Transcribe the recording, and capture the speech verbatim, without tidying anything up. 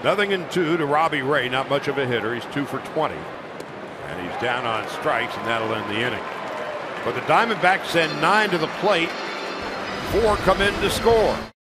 Nothing in two to Robbie Ray. Not much of a hitter. He's two for twenty. And he's down on strikes, and that'll end the inning. But the Diamondbacks send nine to the plate. Four come in to score.